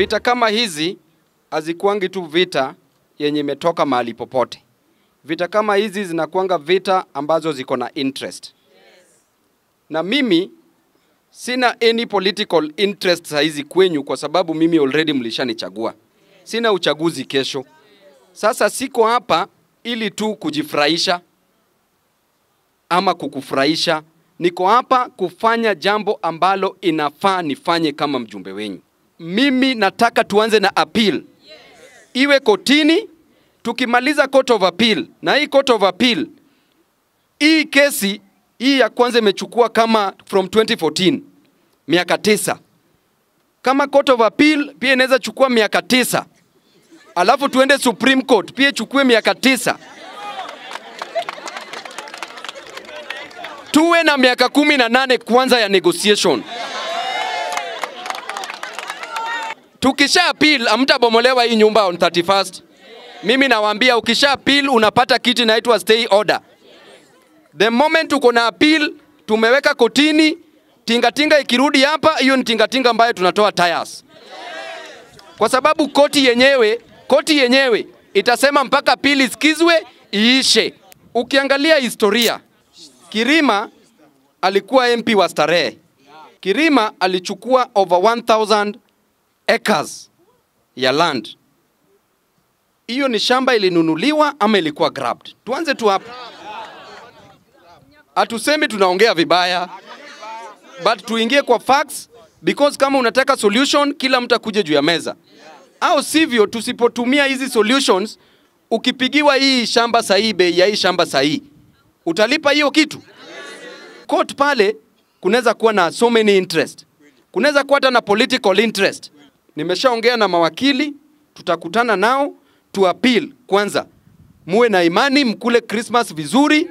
vita kama hizi hazikuangi tu vita yenye imetoka mahali popote. Vita kama hizi zinakuanga vita ambazo ziko na interest. Na mimi sina any political interest saizi kwenyu kwa sababu mimi already mlishanichagua. Sina uchaguzi kesho. Sasa siko hapa ili tu kujifurahisha ama kukufurahisha. Niko hapa kufanya jambo ambalo inafaa nifanye kama mjumbe wenyu. Mimi nataka tuanze na appeal. Iwe kotini, tukimaliza court of appeal. Na hii court of appeal, hii kesi, hii ya kwanza imechukua kama from 2014, miaka 9. Kama court of appeal, pia inaweza chukua miaka 9. Alafu tuende Supreme Court, pia chukue miaka 9. Tuwe na miaka 18 kwanza ya negotiation. Tukisha appeal, hamtabomolewa hii nyumba on 31st. Mimi nawaambia ukisha appeal unapata kiti inaitwa stay order. The moment uko na appeal, tumeweka kotini, tingatinga ikirudi hapa, hiyo ni tingatinga ambayo tunatoa tires. Kwa sababu koti yenyewe itasema mpaka appeal isikizwe iishe. Ukiangalia historia, Kirima alikuwa MP wa Starehe. Kirima alichukua over 1000 acres ya land. Hiyo ni shamba ilinunuliwa ama ilikuwa grabbed? Tuanze tu hapa. Hatusemi tunaongea vibaya, but tuingie kwa facts, because kama unataka solution kila mtu akuje juu ya meza. Au sivyo tusipotumia hizi solutions, ukipigiwa hii shamba sahihi, bei ya hii shamba sahihi, utalipa hiyo kitu? Court pale kunaweza kuwa na so many interest. Kunaweza kuwa hata na political interest. Nimeshaongea na mawakili, tutakutana nao, tu appeal kwanza. Muwe na imani, mkule Christmas vizuri.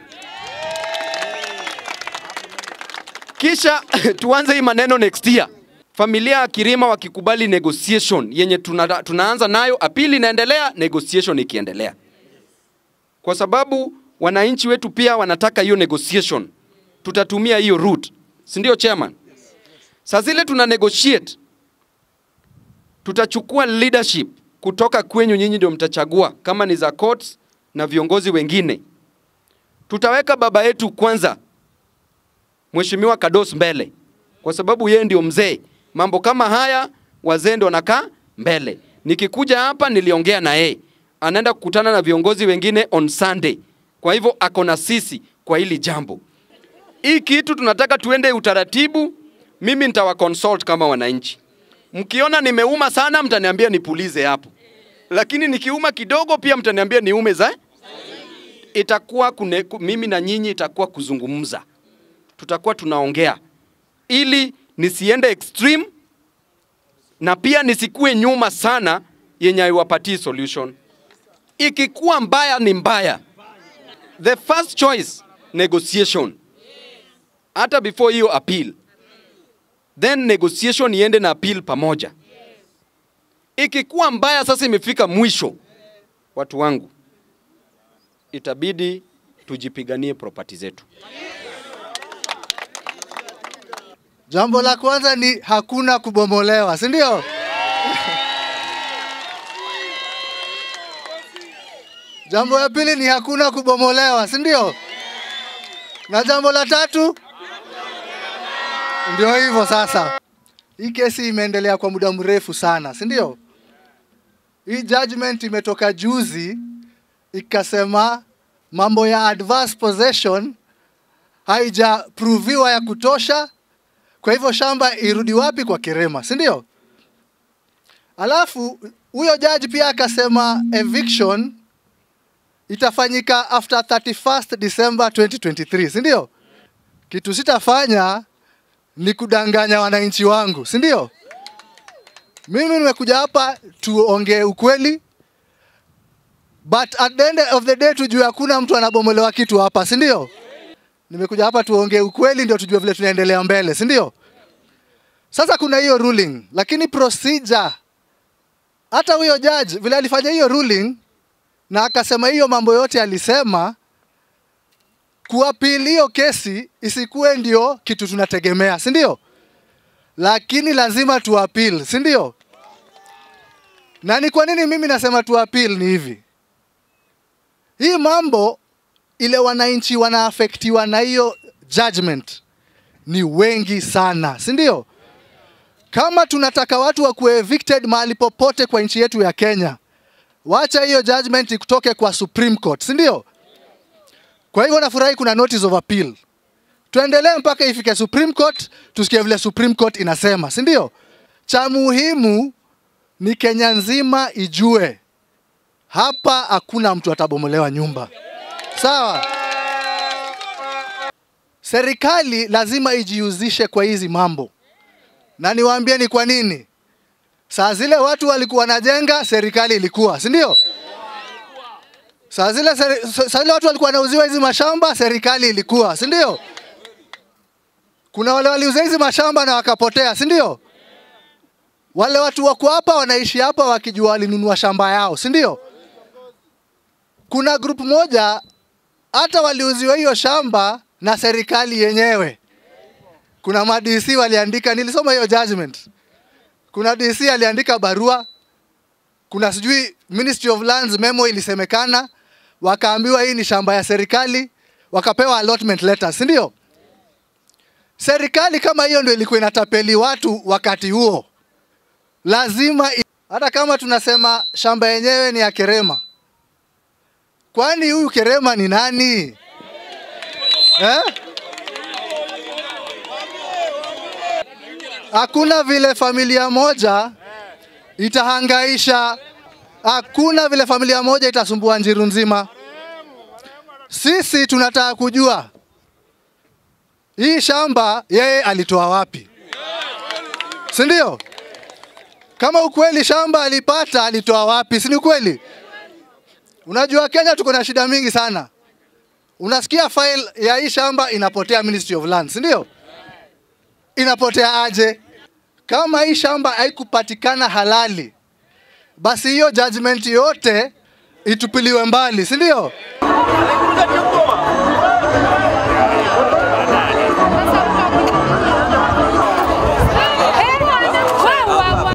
Kisha tuanze hii maneno next year. Familia ya Kirima wakikubali negotiation yenye tunaanza nayo, appeal inaendelea, negotiation ikiendelea. Kwa sababu wananchi wetu pia wanataka hiyo negotiation. Tutatumia hiyo route. Si ndio chairman? Sasa zile tuna negotiate, tutachukua leadership kutoka kwenyu, nyinyi ndio mtachagua kama ni za courts na viongozi wengine. Tutaweka baba yetu kwanza, Mheshimiwa Kados, mbele. Kwa sababu yeye ndio mzee. Mambo kama haya wazee ndio wanakaa mbele. Nikikuja hapa niliongea na yeye. Anaenda kukutana na viongozi wengine on Sunday. Kwa hivyo ako na sisi kwa hili jambo. Hii kitu tunataka tuende utaratibu. Mimi nitawaconsult kama wananchi. Mkiona nimeuma sana mtaniambia nipulize hapo. Lakini nikiuma kidogo pia mtaniambia niume za. Itakuwa mimi na nyinyi itakuwa kuzungumza. Tutakuwa tunaongea ili nisiende extreme na pia nisikue nyuma sana yenye haiwapatii solution. Ikikuwa mbaya ni mbaya. The first choice, negotiation. Hata before hiyo appeal. Then negotiation iende na appeal pamoja. Ikikuwa mbaya sasa imefika mwisho, watu wangu, itabidi tujipiganie property zetu. Jambo la kwanza ni hakuna kubomolewa, si ndio? Jambo la pili ni hakuna kubomolewa, si ndio? Na jambo la tatu ndio hivyo sasa. Hii kesi imeendelea kwa muda mrefu sana, si ndio? Hii judgment imetoka juzi ikasema mambo ya adverse possession haijaproviwa ya kutosha. Kwa hivyo shamba irudi wapi? Kwa Kirima, si ndio? Alafu huyo judge pia akasema eviction itafanyika after 31st December 2023, si ndio? Kitu sitafanya ni kudanganya wananchi wangu, si ndio? Mimi nimekuja hapa tuongee ukweli, but at the end of the day tujue hakuna mtu anabomolewa kitu hapa, si ndio? Nimekuja hapa tuongee ukweli ndio tujue vile tunaendelea mbele, si ndio? Sasa kuna hiyo ruling, lakini procedure, hata huyo judge vile alifanya hiyo ruling na akasema hiyo mambo yote alisema, kuapili hiyo kesi isikue ndio kitu tunategemea, si ndio? Lakini lazima tuapili, si ndio? Na ni kwa nini mimi nasema tu appeal ni hivi. Hii mambo ile wananchi wanaafektiwa na hiyo judgment ni wengi sana, si ndio? Kama tunataka watu wa kuwe evicted mahali popote kwa nchi yetu ya Kenya, wacha hiyo judgment kutoke kwa Supreme Court, si ndio? Kwa hivyo nafurahi kuna notice of appeal. Tuendelee mpaka ifike Supreme Court, tusikie vile Supreme Court inasema, si ndio? Cha muhimu ni Kenya nzima ijue hapa hakuna mtu atabomolewa nyumba. Sawa? Serikali lazima ijihusishe kwa hizi mambo. Na niwaambie ni kwa nini. Saa zile watu walikuwa wanajenga, serikali ilikuwa, si ndio? Saa zile watu walikuwa wanauziwa hizi mashamba, serikali ilikuwa, si ndio? Kuna wale waliuza hizi mashamba na wakapotea, si ndio? Wale watu wako hapa wanaishi hapa wakijua walinunua shamba yao, si ndio? Kuna group moja hata waliuziwa hiyo shamba na serikali yenyewe. Kuna ma-DC waliandika, nilisoma hiyo judgment. Kuna DC aliandika barua, kuna sijui Ministry of Lands memo ilisemekana, wakaambiwa hii ni shamba ya serikali, wakapewa allotment letters, si ndio? Serikali kama hiyo ndio ilikuwa inatapeli watu wakati huo. Lazima hata kama tunasema shamba yenyewe ni ya Kirima. Kwani huyu Kirima ni nani? Hakuna vile familia moja itahangaisha, hakuna vile familia moja itasumbua Njiru nzima. Sisi tunataka kujua hii shamba yeye alitoa wapi, si ndio? Kama ukweli shamba alipata, alitoa wapi, si ni kweli? Unajua Kenya tuko na shida mingi sana. Unasikia file ya hii shamba inapotea Ministry of Lands, si ndio? Inapotea aje? Kama hii shamba haikupatikana halali, basi hiyo judgment yote itupiliwe mbali, si ndio?